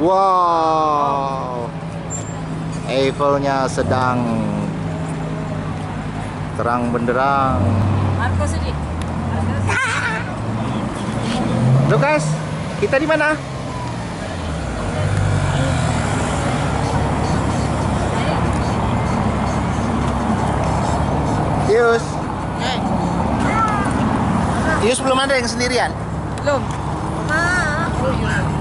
Wow, Eiffelnya sedang terang benderang. Marcos ini. Lukas, kita di mana? Yus. Yus belum ada yang sendirian? Belum. Ma.